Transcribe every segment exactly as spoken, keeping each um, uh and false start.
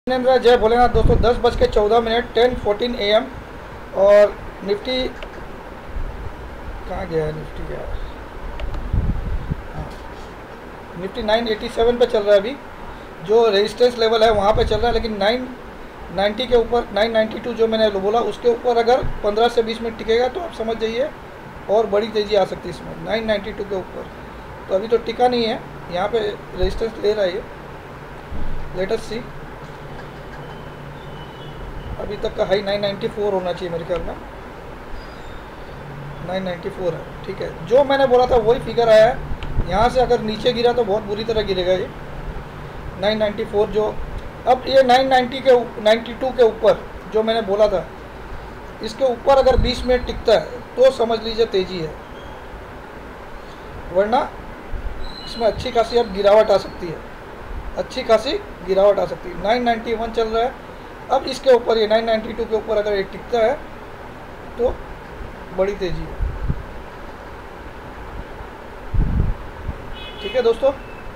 जय भोलेनाथ दोस्तों, दस बज के चौदह minute ten fourteen A M और निफ्टी कहाँ गया है? निफ्टी गया है, हाँ, निफ्टी नाइन एटी सेवन पे चल रहा है। अभी जो रेजिस्टेंस लेवल है वहाँ पे चल रहा है, लेकिन नाइन नाइन्टी के ऊपर नाइन नाइन्टी टू जो मैंने बोला उसके ऊपर अगर पंद्रह से बीस मिनट टिकेगा तो आप समझ जाइए और बड़ी तेज़ी आ सकती है इसमें। नाइन नाइन्टी टू के ऊपर तो अभी तो टिका नहीं है, यहाँ पे रेजिस्टेंस ले रहा है ये। लेट अस सी, अभी तक का हाई नाइन नाइन्टी फोर होना चाहिए मेरे ख्याल में, नाइन नाइन्टी फोर है। ठीक है, जो मैंने बोला था वही फिगर आया है। यहाँ से अगर नीचे गिरा तो बहुत बुरी तरह गिरेगा ये नाइन नाइन्टी फोर। जो अब ये नाइन नाइन्टी के नाइन्टी टू के ऊपर जो मैंने बोला था, इसके ऊपर अगर बीस मिनट टिकता है तो समझ लीजिए तेज़ी है, वरना इसमें अच्छी खासी अब गिरावट आ सकती है, अच्छी खासी गिरावट आ सकती है। नाइन नाइन्टी वन चल रहा है, अब इसके ऊपर ये नाइन नाइन्टी टू के ऊपर अगर ये टिकता है तो बड़ी तेज़ी है। ठीक है दोस्तों,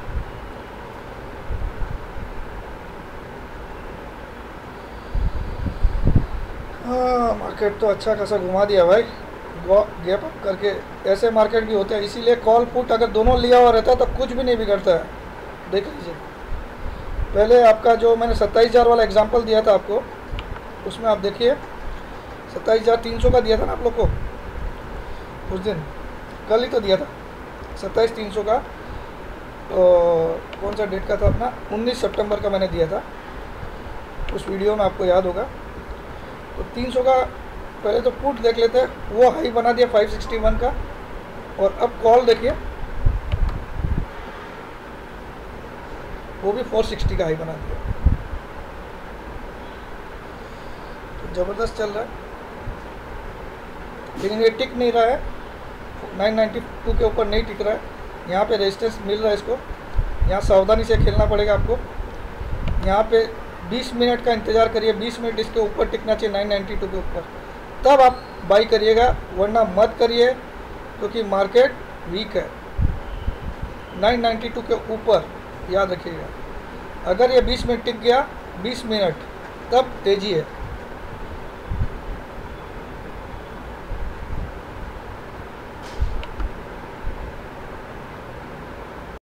हाँ मार्केट तो अच्छा खासा घुमा दिया भाई, गैप अप करके। ऐसे मार्केट भी होते हैं, इसीलिए कॉल पुट अगर दोनों लिया हुआ रहता है तो कुछ भी नहीं बिगड़ता है। देख लीजिए, पहले आपका जो मैंने सत्ताईस हज़ार वाला एग्जांपल दिया था आपको, उसमें आप देखिए सत्ताईस हज़ार तीन सौ का दिया था ना आप लोग को उस दिन, कल ही तो दिया था सत्ताईस तीन सौ का। तो कौन सा डेट का था अपना, उन्नीस सितंबर का मैंने दिया था, उस वीडियो में आपको याद होगा। तो तीन सौ का पहले तो पुट देख लेते हैं, वो हाई बना दिया फाइव सिक्सटी वन का, और अब कॉल देखिए वो भी फोर सिक्सटी का हाई बना दिया। तो ज़बरदस्त चल रहा है, लेकिन ये टिक नहीं रहा है, नाइन नाइन्टी टू के ऊपर नहीं टिक रहा है। यहाँ पे रेजिस्टेंस मिल रहा है इसको, यहाँ सावधानी से खेलना पड़ेगा आपको। यहाँ पे बीस मिनट का इंतज़ार करिए, बीस मिनट इसके ऊपर टिकना चाहिए नाइन नाइन्टी टू के ऊपर, तब आप बाई करिएगा, वरना मत करिए क्योंकि मार्केट वीक है। नाइन नाइन्टी टू के ऊपर याद रखिएगा, अगर ये बीस मिनट टिक गया, बीस मिनट, तब तेज़ी है।